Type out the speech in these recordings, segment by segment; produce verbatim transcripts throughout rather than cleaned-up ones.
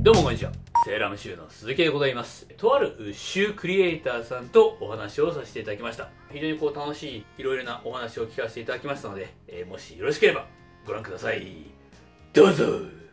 どうもこんにちは。セーラームシューの鈴木でございます。とあるシュークリエイターさんとお話をさせていただきました。非常にこう楽しいいろいろなお話を聞かせていただきましたので、えー、もしよろしければご覧ください。どうぞ。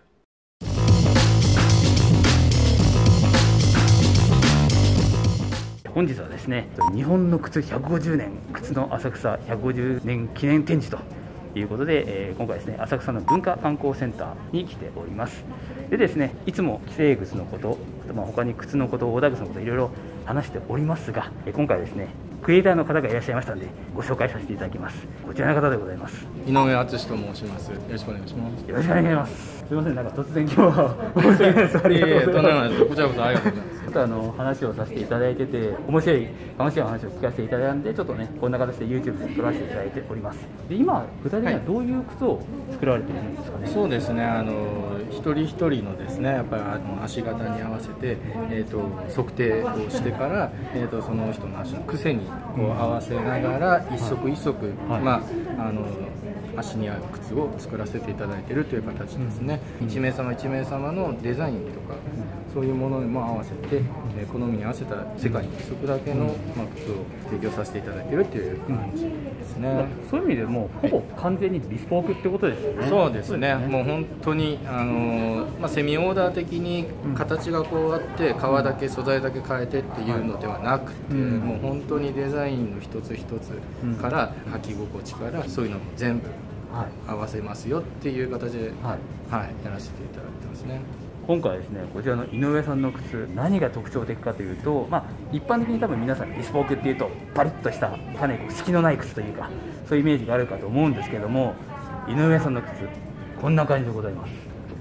本日はですね、日本の靴ひゃくごじゅうねん、靴の浅草ひゃくごじゅうねん記念展示ということで、えー、今回ですね、浅草の文化観光センターに来ております。でですね、いつも既製靴のこと、まあ、他に靴のこと、オーダー靴のこといろいろ話しておりますが、えー、今回ですね、クリエイターの方がいらっしゃいましたのでご紹介させていただきます。こちらの方でございます。 井上敦と申します。よろしくお願いします。 よろしくお願いします。すみません、なんか突然今日は申し訳ないです。ありがとうございます。いえいえ、とんでもないです。こちらこそありがとうございます。ちょっとあの話をさせていただいてて、面白い楽しい話を聞かせていただいたんで、ちょっとねこんな形で YouTube で撮らせていただいております。で、今具体的にはどういう靴を作られているんですかね。 はい、そうですね、あの一人一人のですね、やっぱりあの足型に合わせて、えー、と測定をしてから、えー、とその人の足の癖にこう合わせながら一足一足、はい、まああの足に合う靴を作らせていただいているという形ですね。いち名様いち名様のデザインとか、そういうものにも合わせて、えー、好みに合わせた世界に一足だけの、まあ、靴を提供させていただいているという感じですね。 そういう意味でもうほぼ完全にビスポークってことですよね。 そうですね、もう本当にあの、まあ、セミオーダー的に形がこうあって革だけ素材だけ変えてっていうのではなくて、もう本当にデザインの一つ一つから履き心地からそういうのも全部合わせますよっていう形で、はいはい、やらせていただいてますね。 今回ですね、こちらの井上さんの靴、何が特徴的かというと、まあ、一般的に多分皆さんビスポークっていうとパリッとしたかなり隙のない靴というか、そういうイメージがあるかと思うんですけども、井上さんの靴こんな感じでございます。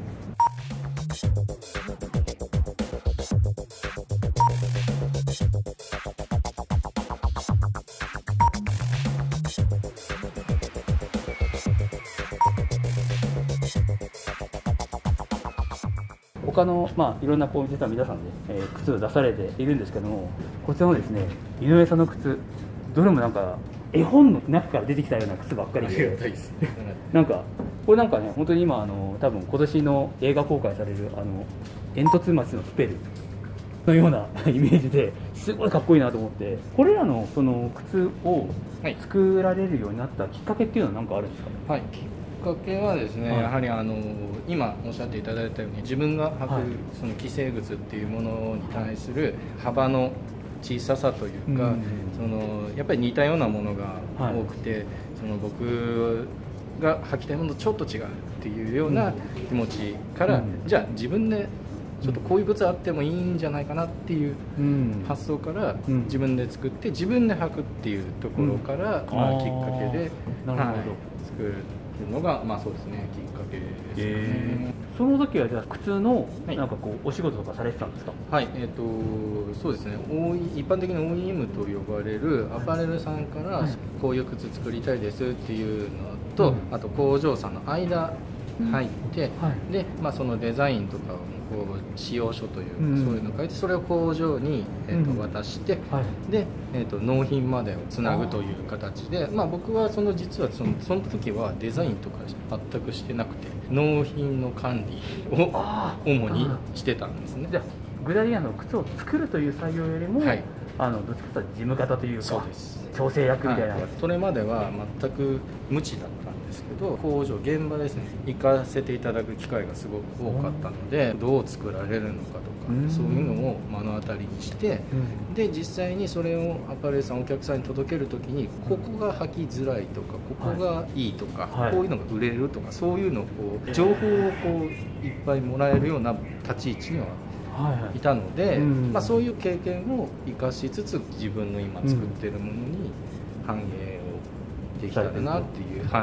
他の、まあ、いろんなこう実は皆さんで、えー、靴を出されているんですけども、こちらのですね井上さんの靴、どれもなんか絵本の中から出てきたような靴ばっかりで、なんかこれなんかね、本当に今あの多分今年の映画公開されるあの煙突町のスペルのようなイメージですごいかっこいいなと思って、これらのその靴を作られるようになったきっかけっていうのは何かあるんですかね。 はい、きっかけはですね、はい、やはりあの今おっしゃっていただいたように自分が履く、はい、その既製靴っていうものに対する幅の小ささというか、うん、そのやっぱり似たようなものが多くて、はい、その僕が履きたいものとちょっと違うっていうような気持ちから、うん、じゃあ自分でちょっとこういう靴あってもいいんじゃないかなっていう発想から自分で作って自分で履くっていうところから、うん、まあ、きっかけで、はい、作るのが、まあそうですね、きっかけですね。 その時はじゃあ靴のなんかこうお仕事とかされてたんですか。 はい、えっとそうですね、一般的に オーイーエム と呼ばれるアパレルさんからこういう靴作りたいですっていうのと、あと工場さんの間入って、で、まあ、そのデザインとかをこう使用書という、うん、そういうのを書いて、それを工場に、えー、と渡して、うん、はい、で、えー、と納品までをつなぐという形で、まあ、僕はその実はそのその時はデザインとか全くしてなくて納品の管理を主にしてたんですね。 じゃあ具体的に靴を作るという作業よりも、はい、あのどっちかというと事務方というか、そうです、調整役みたいな、はい、それまでは全く無知だったんですけど、工場現場ですね行かせていただく機会がすごく多かったので、どう作られるのかとか、そういうのを目の当たりにして、で実際にそれをアパレルさんお客さんに届ける時にここが履きづらいとか、ここがいいとか、はい、こういうのが売れるとか、そういうのをこう情報をこういっぱいもらえるような立ち位置にはいたので、まあ、そういう経験を生かしつつ自分の今作ってるものに反映をできたらなっていう、はい、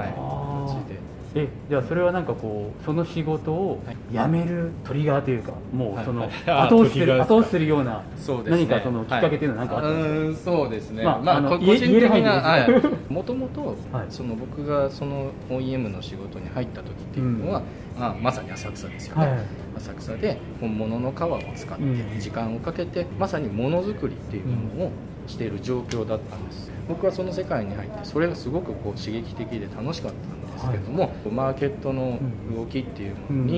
形で。 えじゃあそれはなんかこうその仕事を辞めるトリガーというか、もうその後押しする後押しするような何かそのきっかけっていうのは何かあったんですか。 そうですね、まあ個人的なもともとその僕がその オーイーエム の仕事に入った時っていうのは、あまさに浅草ですよね、はい、浅草で本物の革を使って時間をかけてまさにものづくりっていうものをしている状況だったんです。僕はその世界に入ってそれがすごくこう刺激的で楽しかったんですけども、はい、マーケットの動きっていうものに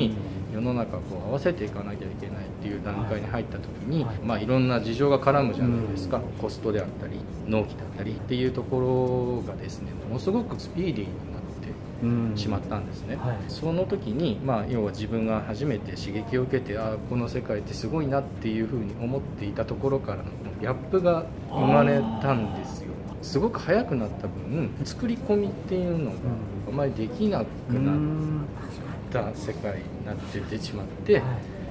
世の中こう合わせていかなきゃいけないっていう段階に入った時に、はいまあ、いろんな事情が絡むじゃないですか、うん、コストであったり納期だったりっていうところがですねものすごくスピーディーになってしまったんですね、うんはい、その時に、まあ、要は自分が初めて刺激を受けてああこの世界ってすごいなっていうふうに思っていたところからのギャップが生まれたんですよ。すごく早くなった分作り込みっていうのがあまりできなくなった世界になって出てしまって、はい、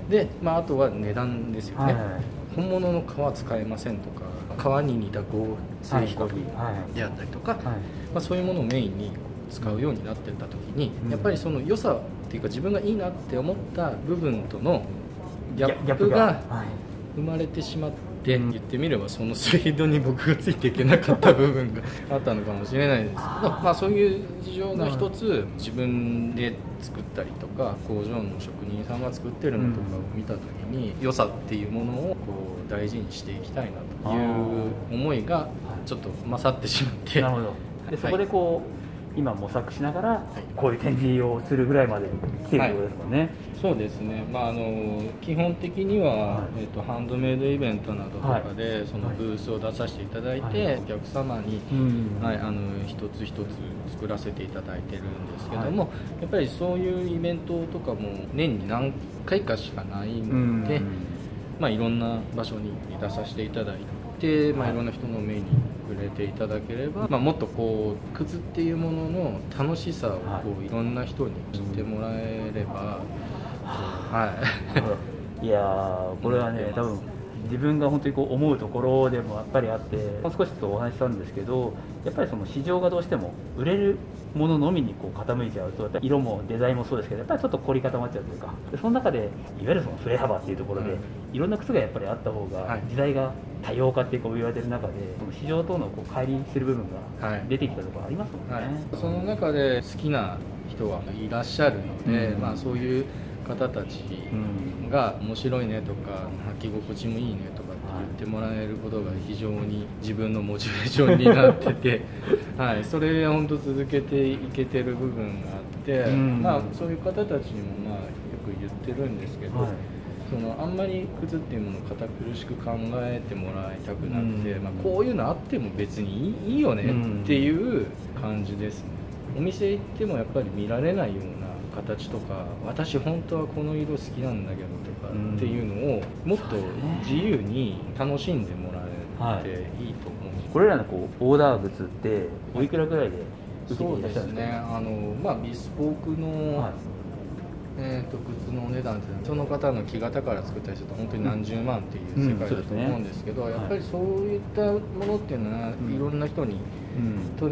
で、まあ、あとは値段ですよね、はい、本物の革使えませんとか革に似た合成比較であったりとか、はいはいまあ、そういうものをメインに使うようになっていった時に、うん、やっぱりその良さっていうか自分がいいなって思った部分とのギャップが生まれてしまって言ってみればそのスピードに僕がついていけなかった部分があったのかもしれないですけどまあそういう事情が一つ自分で作ったりとか工場の職人さんが作ってるのとかを見た時に良さっていうものをこう大事にしていきたいなという思いがちょっと勝ってしまってなるほどでそこでこう、はい今模索しながらこういう展示をするぐらいまで来てるってことですもんね、はい、 そうですね、まあ、あの基本的には、はいえーと、ハンドメイドイベントなどとかで、はい、そのブースを出させていただいて、はい、お客様に、はい、あの一つ一つ作らせていただいてるんですけども、はい、やっぱりそういうイベントとかも年に何回かしかないので、まあ、いろんな場所に出させていただいて、まあ、いろんな人の目に触れていただければ、まあ、もっとこう靴っていうものの楽しさをこう、はい、いろんな人に知ってもらえれば、はい、 いやーこれはね多分自分が本当にこう思うところでもやっぱりあってもう少しとお話ししたんですけどやっぱりその市場がどうしても売れるもののみにこう傾いちゃうとやっぱり色もデザインもそうですけどやっぱりちょっと凝り固まっちゃうというかでその中でいわゆるその振れ幅っていうところで、うん、いろんな靴がやっぱりあった方が時代が多様化ってこう言われてる中でその市場とのこう乖離する部分が出てきたところありますもんね、はいはい、 その中で好きな人はいらっしゃるので、うんまあ、そういう方たちが面白いねとか履き心地もいいねとかって言ってもらえることが非常に自分のモチベーションになってて、はい、それは本当続けていけてる部分があって、うんまあ、そういう方たちにもまあよく言ってるんですけど、はい、そのあんまり靴っていうものを堅苦しく考えてもらいたくなくて、うんまあ、こういうのあっても別にいい、いいよねっていう感じですね。お店行ってもやっぱり見られないような形とか私本当はこの色好きなんだけどとかっていうのをもっと自由に楽しんでもらえていいと思う、はい、 これらのこうオーダー靴っておいくらぐらいで受けていらっしゃるんですか？そうですねあの、まあ、ビスポークの、はいえー、と靴のお値段ってその方の木型から作ったりすると本当に何十万っていう世界だと思うんですけど、うんうん そうですね、やっぱりそういったものっていうのは、はい、いろんな人に、うん、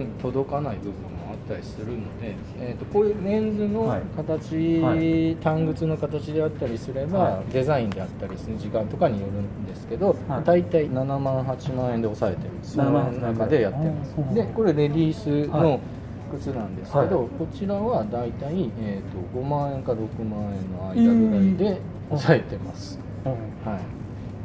届かない部分もあったりするので、えー、とこういうメンズの形、はい、単靴の形であったりすれば、はい、デザインであったりする時間とかによるんですけど、はい、大体ななまんはちまんえんで抑えてます。その中でやってます。でこれレディースの、はい靴なんですけど、はい、こちらはだいたい、えー、とごまんえんかろくまんえんの間ぐらいで抑えてます、うんはい、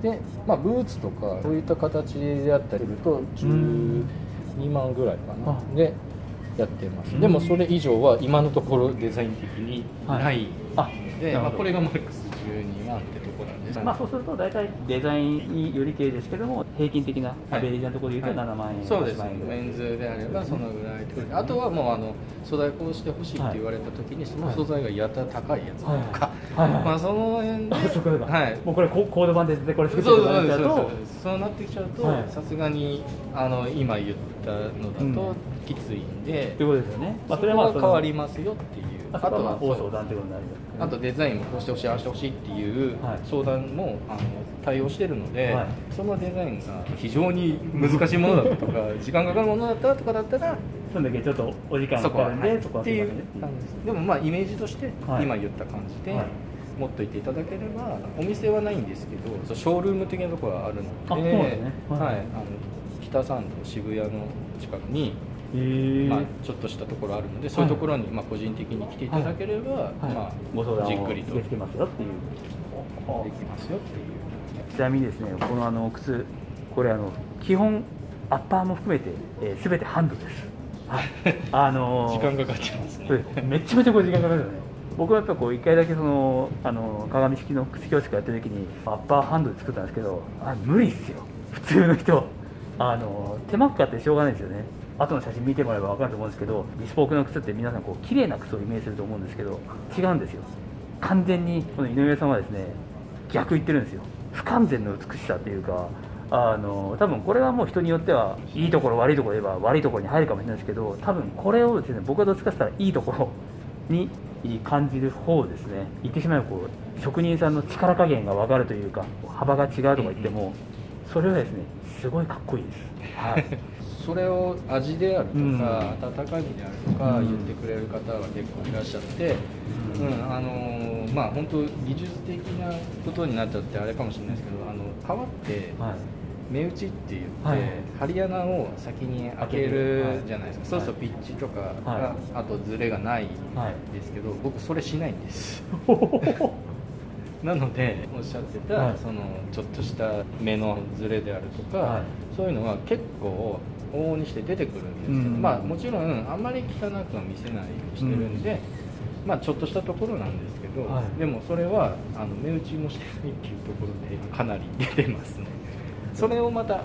で、まあ、ブーツとかそういった形であったりするとじゅうにまんぐらいかな、うん、でやってます、うん、でもそれ以上は今のところデザイン的にないので、はいまあ、これがマックスじゅうにまんってところなんです、 まあ、そうすると大体デザインにより系ですけども平均的なアベレージなところでいうとななまんえん、はい、 そうですねメンズであればそのぐらい、うん、あとはもうあの素材こうしてほしいって言われた時に、はい、その素材がやたら高いやつとか、はいはい、まあその辺ではい、もうこれコード版でこれ作ってるとなっちゃうとそうなってきちゃうとさすがにあの今言ったのだときついんで、 ということですよね、 まあ、それは変わりますよっていうあとは大相談ということになるあとデザインもこうしてほしいああしてほしいっていう相談もあの対応してるので、はい、そのデザインが非常に難しいものだったとか時間かかるものだったとかだったらそんだけちょっとお時間かかるんでそこはっていう感じです。でもまあイメージとして今言った感じで、はい、持っといていただければお店はないんですけどショールーム的なところがあるので、あ、そうですね、はいはい、あの北参道渋谷の近くにまあ、ちょっとしたところあるのでそういうところにまあ個人的に来ていただければ、はいまあ、 ご相談じっくりとできますよっていうできますよっていうちなみにですねこのあの靴これあの基本アッパーも含めて、えー、全てハンドです、はいあのー、 時間かかってますねめちゃめちゃこれ時間かかるよね僕はやっぱこういっかいだけそのあの鏡式の靴教室やってる時にアッパーハンドで作ったんですけど、あ無理っすよ普通の人。あの手間かかってしょうがないですよね。後の写真見てもらえば分かると思うんですけど、ビスポークの靴って皆さんこう綺麗な靴をイメージすると思うんですけど、違うんですよ。完全にこの井上さんはですね逆言ってるんですよ。不完全の美しさっていうか、あの多分これはもう人によってはいいところ悪いところで言えば悪いところに入るかもしれないですけど、多分これをですね僕はどっちかとしたらいいところに感じる方ですね。言ってしまえばこう職人さんの力加減が分かるというか、幅が違うとか言ってもそれはですねすごいかっこいいです、はい、 それを味であるとか、 うん、 温かみであるとか言ってくれる方が結構いらっしゃって、うんうん、あのまあ本当技術的なことになっちゃってあれかもしれないですけど、あの革って目打ちって言って、はい、針穴を先に開けるじゃないですか、はい、そうするとピッチとかが、はい、あとズレがないんですけど、はい、僕それしないんですなのでおっしゃってた、はい、そのちょっとした目のズレであるとか、はい、そういうのは結構往々にして出てくるんですけど、うん、まあもちろんあんまり汚くは見せないようにしてるんで、うん、まあちょっとしたところなんですけど、はい、でもそれはあの目打ちもしてないっていうところでかなり出てますね。それをまた、はい、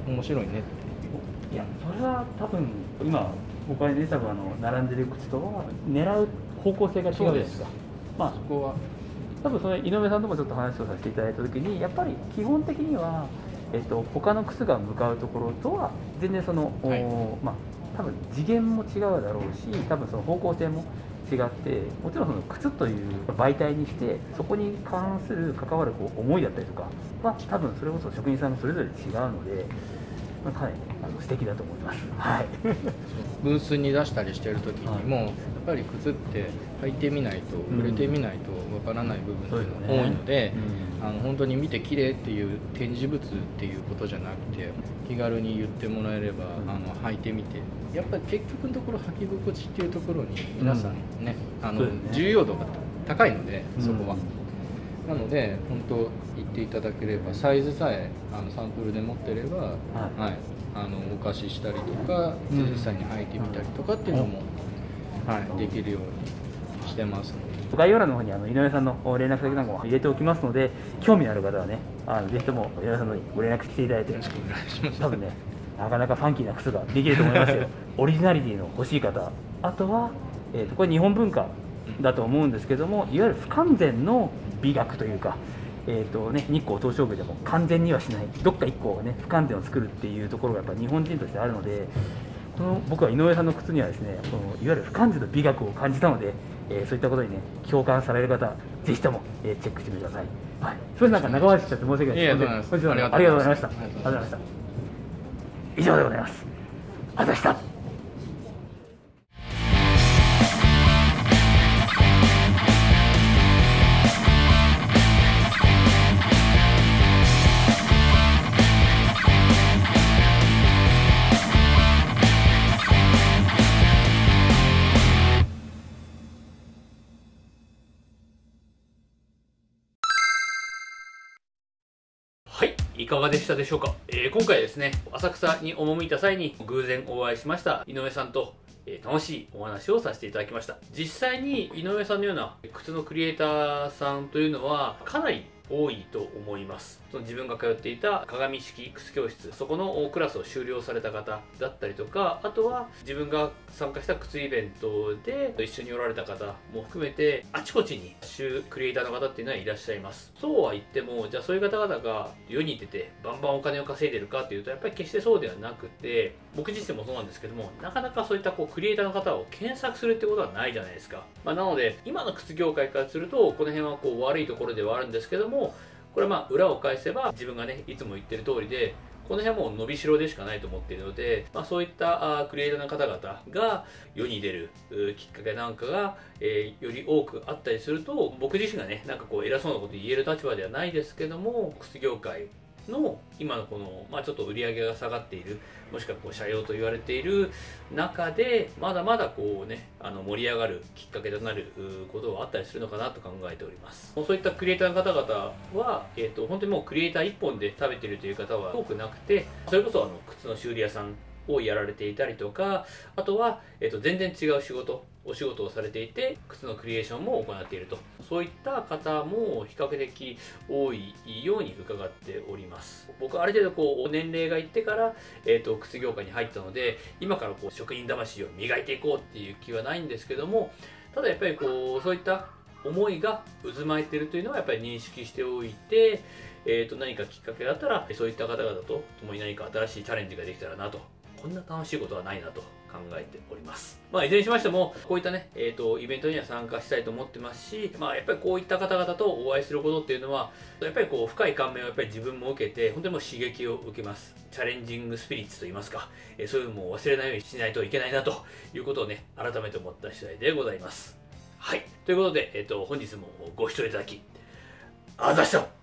面白いねっていう。 いやそれは多分今僕はね多分あの並んでる靴とは狙う方向性が違うじゃないですか。まあそこは多分その井上さんともちょっと話をさせていただいた時にやっぱり基本的には、えっと、他の靴が向かうところとは全然その、はい、まあ多分次元も違うだろうし、多分その方向性も違って、もちろんその靴という媒体にしてそこに関する関わるこう思いだったりとかは多分それこそ職人さんそれぞれ違うので、まあ、かなりあの素敵だと思います、はい、 ブースに出したりしてる時にも、はい、やっぱり靴って履いてみないと触れてみないとわからない部分っていうのが多いので、うん、あの本当に見て綺麗っていう展示物っていうことじゃなくて気軽に言ってもらえれば、うん、あの履いてみてやっぱり結局のところ履き心地っていうところに皆さんね、うん、あのね重要度が高いのでそこは、うん、なので本当言っていただければサイズさえあのサンプルで持ってれば、はいはい、あのお貸ししたりとか、うん、実際に履いてみたりとかっていうのも、はい、できるようにしてますので。 概要欄の方にあの井上さんの連絡先なんかも入れておきますので、興味のある方はね、あのぜひとも井上さんのにご連絡していただいて、よろしくお願いします。多分ね、なかなかファンキーな靴ができると思いますよ。オリジナリティの欲しい方、あとは、えー、とこれ日本文化だと思うんですけども、いわゆる不完全の美学というか、えーとね、日光東照宮でも完全にはしない、どっかいっこ、ね、不完全を作るっていうところがやっぱ日本人としてあるので、この僕は井上さんの靴にはですね、このいわゆる不完全の美学を感じたので、えー、そういったことにね共感される方、ぜひとも、えー、チェックしてみてください。はい、それなんか長回ししちゃって申し訳ないです。 いやいや、ありがとうございました。ありがとうございました。以上でございます。ありがとうございました。 はい、いかがでしたでしょうか。えー、今回ですね、浅草に赴いた際に偶然お会いしました井上さんと、えー、楽しいお話をさせていただきました。実際に井上さんのような靴のクリエイターさんというのはかなり多いと思います。その自分が通っていた鏡式靴教室、そこのクラスを修了された方だったりとか、あとは自分が参加した靴イベントで一緒におられた方も含めて、あちこちにクリエイターの方っていうのはいらっしゃいます。そうは言っても、じゃあそういう方々が世に出てバンバンお金を稼いでるかっていうと、やっぱり決してそうではなくて、僕自身もそうなんですけども、なかなかそういったこうクリエイターの方を検索するってことはないじゃないですか。まあ、なので今の靴業界からするとこの辺はこう悪いところではあるんですけども、これはまあ裏を返せば自分がねいつも言ってる通りで、この辺はもう伸びしろでしかないと思っているので、まあ、そういったあクリエイターの方々が世に出るきっかけなんかが、えー、より多くあったりすると、僕自身がねなんかこう偉そうなこと言える立場ではないですけども、靴業界の今のこの、まあ、ちょっと売り上げが下がっている、もしくはこう斜陽と言われている中でまだまだこうねあの盛り上がるきっかけとなることがあったりするのかなと考えております。そういったクリエイターの方々は、えー、と本当にもうクリエイター一本で食べているという方は多くなくて、それこそあの靴の修理屋さんをやられていたりとか、あとは、えー、と全然違う仕事お仕事をされていて靴のクリエーションも行っていると、そういった方も比較的多いように伺っております。僕はある程度こう年齢がいってから、えー、と靴業界に入ったので、今からこう職人魂を磨いていこうっていう気はないんですけども、ただやっぱりこうそういった思いが渦巻いているというのはやっぱり認識しておいて、えー、と何かきっかけがあったらそういった方々と共に何か新しいチャレンジができたらなと、こんな楽しいことはないなと考えております。まあ、いずれにしましても、こういったね、えっと、イベントには参加したいと思ってますし、まあ、やっぱりこういった方々とお会いすることっていうのは、やっぱりこう、深い感銘をやっぱり自分も受けて、本当にもう刺激を受けます。チャレンジングスピリッツといいますか、えー、そういうのも忘れないようにしないといけないなということをね、改めて思った次第でございます。はい。ということで、えっと、本日もご視聴いただき、あざした。